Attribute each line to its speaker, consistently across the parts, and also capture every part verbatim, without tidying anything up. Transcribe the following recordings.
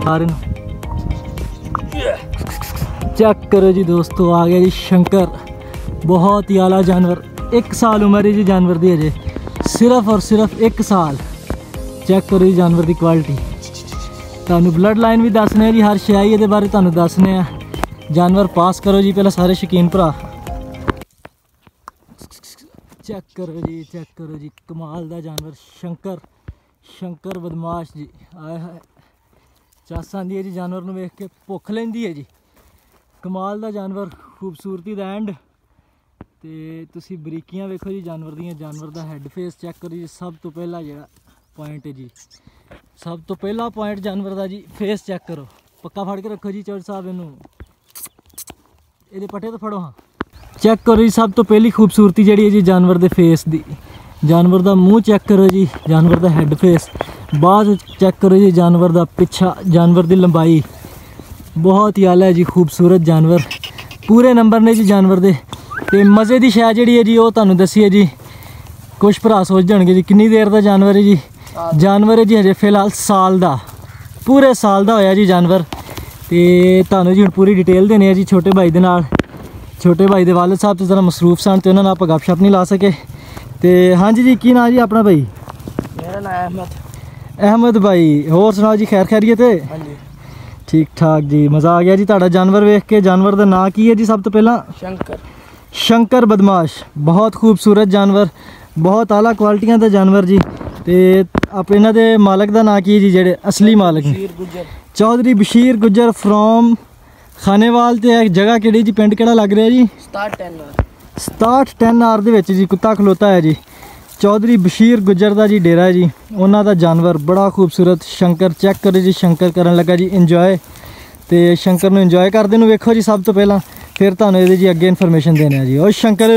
Speaker 1: सारे चेक करो जी दोस्तों, आ गया जी शंकर, बहुत ही आला जानवर। एक साल उम्र है जी जानवर दी अजे, सिर्फ और सिर्फ एक साल। चेक करो जी जानवर की क्वालिटी। तुहानू ब्लड लाइन भी दसने जी, हर शे ये बारे तुहानू दसने। जानवर पास करो जी पहले सारे शौकीन भरा। चेक करो जी, चेक करो जी, कमाल दा जानवर शंकर, शंकर बदमाश जी। आए हाय चस आंदी है जी जानवर नूं वेख के, भुख लैंदी है जी। कमाल दा जानवर, खूबसूरती दा एंड। ते तुसी बरीकियां वेखो जी जानवर दियां। जानवर दा हैड फेस चेक करो जी। सब तो पहला जिहड़ा पॉइंट है जी, सब तो पहला पॉइंट जानवर दा जी, फेस चेक करो। पक्का फड़ के रखो जी चौधरी साहब, इनू इहदे पट्टे तो फड़ो। हाँ चेक करो जी, सब तो पहली खूबसूरती जिहड़ी है जी जानवर दे फेस दी। जानवर दा मूँह चेक करो जी, जानवर दा हैड फेस। बाद चेक करो जी जानवर दा पिछा, जानवर दी लंबाई बहुत ही आला है जी, खूबसूरत जानवर। पूरे नंबर ने जी जानवर दे। ते मज़े की शै जिहड़ी है जी वो तुहानू दसी है जी। कुछ भरा सोच जाणगे जी किन्नी देर दा जानवर है जी। जानवर है जी हजे फिलहाल साल दा, पूरे साल दा होया जी जानवर। ते तुहानू जी हुण पूरी डिटेल देनी है जी छोटे भाई दे नाल। छोटे भाई दे वालिद साहब तो ज़रा मसरूफ सन ते उन्हां नाल आपां गपशप नहीं ला सके। ते हाँ जी जी, की नाम जी अपना भाई?
Speaker 2: मेरा नाम अहमद।
Speaker 1: अहमद भाई, होर सुनाओ जी, खैर खैरियत है?
Speaker 2: हाँ जी
Speaker 1: ठीक ठाक जी। मज़ा आ गया जी तुहाडा जानवर वेख के। जानवर का नाम की है जी? सब तो पहला
Speaker 2: शंकर।
Speaker 1: शंकर बदमाश, बहुत खूबसूरत जानवर, बहुत आला क्वालिटियां दा जानवर जी। ते आप इन्हां दे मालक दा नाम की है जी, जेह्ड़े असली मालक
Speaker 2: बशीर गुज्जर।
Speaker 1: चौधरी बशीर गुज्जर फ्रॉम खानेवाल। ते जगह केड़ी जी, पिंड केड़ा लग रहा जी?
Speaker 2: सताहठ टेन आर।
Speaker 1: सताहठ टेन आर दे विच जी कुत्ता खलोता है जी। चौधरी बशीर गुज्जर दा जी डेरा है जी। उन्हां दा जानवर बड़ा खूबसूरत शंकर। चेक करो जी, शंकर करन लगा जी इंजॉय। ते शंकर नूं इंजॉय करदे नूं वेखो जी सब तो पहला, फिर तुहानू इहदी जी अगे इन्फॉर्मेशन देने जी। ओ शंकर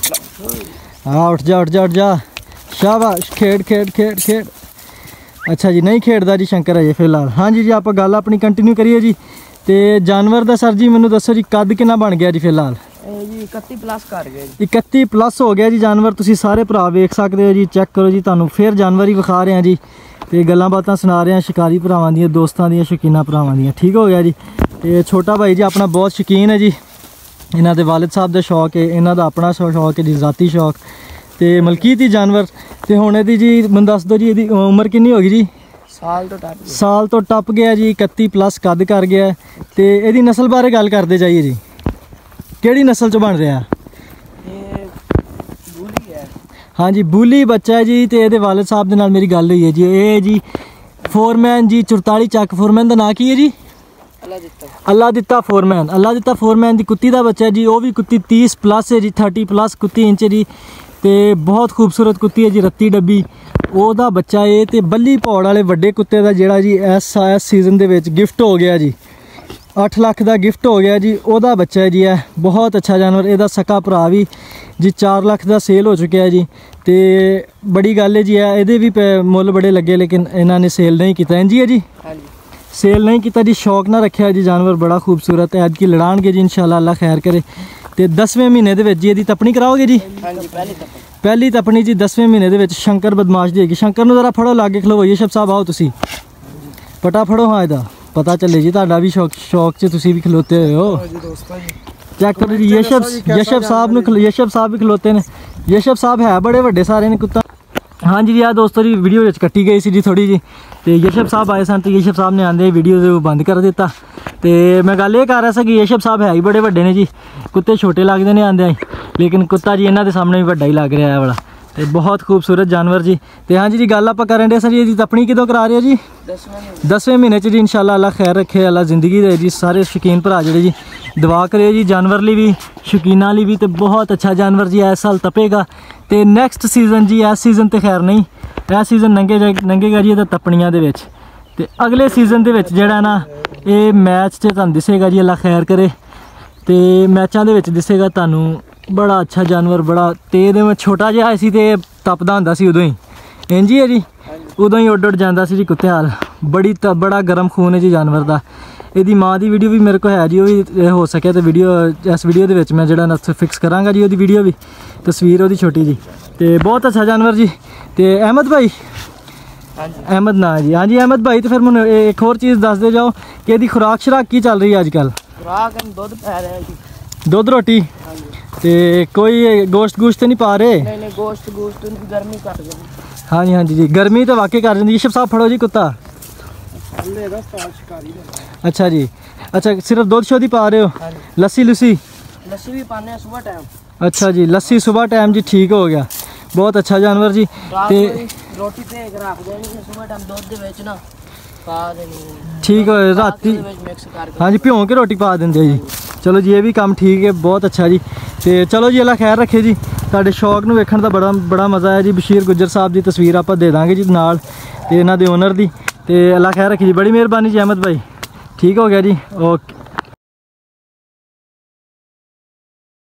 Speaker 1: हाँ उठ जा उठ जा उठ जा, शाबाश, खेड खेड खेड खेड। अच्छा जी, नहीं खेडदा जी शंकर अजे फिलहाल। हाँ जी जी, आप गल अपनी कंटिन्यू करिए जी। ते जानवर दा सर जी मैनू दसो जी कद कितना बन गया जी फिलहाल?
Speaker 2: जी इकत्ती प्लस कर गए।
Speaker 1: इकत्ती प्लस हो गया जी जानवर। तुसी सारे भरा वेख सकते हो जी। चेक करो जी, तुहानू फिर जानवर ही विखा रहे हैं जी। ते गल्लां बातां सुना रहे हैं शिकारी भरावां दियां, दोस्तां दियां, शौकीना भरावां दियां। ठीक हो गया जी। ते छोटा भाई जी अपना बहुत शौकीन है जी। इन्हां दे वालिद साहब दा शौक है, इन्हां दा अपना शौक है जी, ज़ाती शौक। ते मलकीत ही जानवर। ते हुण इहदी जी मैनूं दस दो जी, इहदी उम्र कितनी होगी जी?
Speaker 2: साल तो टप
Speaker 1: साल तो टप गया जी। इकत्ती प्लस कद कर गया। तो यदी नस्ल बारे गल करते जाइए जी, केड़ी नस्ल च बन रहा?
Speaker 2: बूली है।
Speaker 1: हाँ जी बूली बच्चा है जी। तो ये वालिद साहब के नाल मेरी गल हुई है जी। ये जी फोरमैन जी, चुरताली चक फोरमैन का नाम की है जी?
Speaker 2: अल्लाह दिता।
Speaker 1: अल्लाह दिता फोरमैन। अल्लाह दिता फोरमैन की कुत्ती का बच्चा है जी। वो भी कुत्ती तीस प्लस है जी, थर्टी प्लस कुत्ती इंच है जी। तो बहुत खूबसूरत कुत्ती है जी, रत्ती डब्बी ओदा बच्चा है। तो बल्ली भौड़ वाले वड्डे कुत्ते का जिहड़ा जी इस इस सीजन दे विच गिफ्ट हो गया जी, अठ लाख का गिफ्ट हो गया जी। ओदा बच्चा है जी, है बहुत अच्छा जानवर। एदा सका भरा भी जी चार लाख का सेल हो चुका है जी। तो बड़ी गल है जी, है ये भी मुल बड़े लगे, लेकिन इन्होंने सेल नहीं किया। जी है जी, सेल नहीं किया जी, शौक ना रखा जी। जानवर बड़ा खूबसूरत है। अज की लड़ान गे जी इंशाल्लाह, अल्लाह खैर करे। तो दसवें महीने दे विच जी इहदी तपनी कराओगे जी?
Speaker 2: हाँ जी, पहली तपनी।
Speaker 1: पहली तपनी जी दसवें महीने दे विच शंकर बदमाश दी होगी। शंकर नूं जरा फड़ो, लागे खलो। यशब साहब आओ तुसी, पटा फड़ो। हाँ इहदा पता चले जी, तुहाडा भी शौक शौक च तुसी भी खलोते हुए हो। चेक करो जी, यशब यशब साहब नूं, यशब साहब भी खलोते ने। यशब साहब है बड़े वड्डे सारे ने कुत्ता। हाँ जी यार दोस्तों जी, वीडियो कट्टी गई सी जी थोड़ी जी। तो यशब साहब आए सन, तो यशब साहब ने आंदे वीडियो बंद कर दिता। तो मैं गल ये कर रहा था कि यशब साहब है ही बड़े वड्डे ने जी। कुत्ते छोटे लगते हैं आंदे, लेकिन कुत्ता जी इन्हों के सामने भी वड्डा ही लग रहा है वाला। तो बहुत खूबसूरत जानवर जी। तो हाँ जी जी, गल आप करन डे सर जी, तपनी कदों करा रहे हो जी? दसवें महीने जी इंशाल्लाह, अल्लाह खैर रखे, अल्लाह जिंदगी दे जी। सारे शौकीन भरा जेह्ड़े जी दुआ करियो जी जानवर ली भी, शौकीना ली भी। तो बहुत अच्छा जानवर जी इस साल तपेगा। तो नैक्सट सीजन जी, इस सीजन तो खैर नहीं, इस सीजन नंगे नंगेगा जी तपनियां दे विच। ते अगले सीजन दे विच जेहड़ा ना ये मैच च तुहानूं दिसेगा जी, अल्लाह खैर करे। तो मैचों के दिसेगा तुहानूं बड़ा अच्छा जानवर। बड़ा तेज में छोटा जिहा सी ते तपदा हुंदा सी उदों ही। इंज ही है जी, उदों ही उड उड जांदा सी जी कुत्ते हाल। बड़ी बड़ा गर्म खून है जी जानवर का। ਇਹਦੀ माँ की वीडियो भी मेरे को है जी, वो भी हो सके तो वीडियो इस वीडियो के मैं जरा फिक्स कराँगा जी, वो वीडियो भी तस्वीर वो छोटी जी। तो बहुत अच्छा जानवर जी। तो अहमद भाई
Speaker 2: हाँ जी
Speaker 1: अहमद ना जी। हाँ जी अहमद भाई, तो फिर मैं एक और चीज़ दस दे जाओ कि ਇਹਦੀ खुराक शराक की चल रही है अजकल?
Speaker 2: खुराक हम दूध पै रहे हैं जी।
Speaker 1: दुध रोटी
Speaker 2: हाँ जी।
Speaker 1: ਤੇ ਕੋਈ ਗੋਸ਼ਤ ਗੋਸ਼ਤ ਨਹੀਂ ਪਾ ਰਹੇ?
Speaker 2: नहीं नहीं गोश्त गोश्त नहीं, गर्मी कर गई।
Speaker 1: हाँ जी हाँ जी जी, गर्मी तो वाकई कर रही है। यूसुफ साहब फड़ो जी कुत्ता। अच्छा जी, अच्छा सिर्फ दुध शोध ही पा रहे हो?
Speaker 2: हाँ जी।
Speaker 1: लस्सी लुसी?
Speaker 2: लस्सी भी पाने हैं सुबह टाइम।
Speaker 1: अच्छा जी, लस्सी सुबह टाइम जी, ठीक हो गया, बहुत अच्छा जानवर जी।
Speaker 2: रात
Speaker 1: ते
Speaker 2: को भी रोटी ते एक रख देनी है, सुबह टाइम दूध दे ਵਿੱਚ ਨਾ ਪਾ ਦੇਣੀ ਹੈ।
Speaker 1: ठीक हो राती?
Speaker 2: मिक्स करके।
Speaker 1: हाँ जी, ਭਿਉਂ ਕੇ ਰੋਟੀ ਪਾ ਦਿੰਦੇ ਜੀ। ਚਲੋ ਜੀ, ਇਹ ਵੀ ਕੰਮ ਠੀਕ ਹੈ, ਬਹੁਤ ਅੱਛਾ ਜੀ। ਤੇ ਚਲੋ ਜੀ, ਅੱਲਾ ਖੈਰ ਰੱਖੇ ਜੀ। ਤੁਹਾਡੇ ਸ਼ੌਕ ਨੂੰ ਵੇਖਣ ਦਾ ਬੜਾ ਬੜਾ ਮਜ਼ਾ ਆਇਆ ਜੀ। ਬਸ਼ੀਰ ਗੁੱਜਰ ਸਾਹਿਬ ਦੀ ਤਸਵੀਰ ਆਪਾਂ ਦੇ ਦਾਂਗੇ ਜੀ ਨਾਲ, ਤੇ ਇਹਨਾਂ ਦੇ ਓਨਰ ਦੀ। ਤੇ ਅੱਲਾ ਖੈਰ ਰੱਖੇ ਜੀ, ਬੜੀ ਮਿਹਰਬਾਨੀ ਜੀ ਅਹਿਮਦ ਭਾਈ। ਠੀਕ ਹੋ ਗਿਆ ਜੀ, ਓਕੇ।